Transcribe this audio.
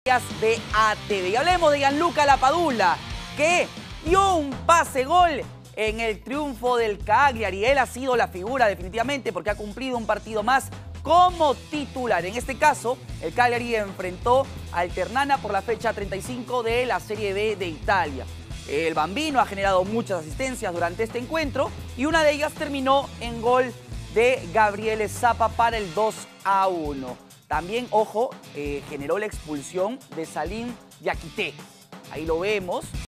de ATV. Y hablemos de Gianluca Lapadula, que dio un pase-gol en el triunfo del Cagliari. Él ha sido la figura definitivamente porque ha cumplido un partido más como titular. En este caso, el Cagliari enfrentó al Ternana por la fecha 35 de la Serie B de Italia. El Bambino ha generado muchas asistencias durante este encuentro y una de ellas terminó en gol de Gabriele Zappa para el 2-1. También, ojo, generó la expulsión de Salim Diakité. Ahí lo vemos.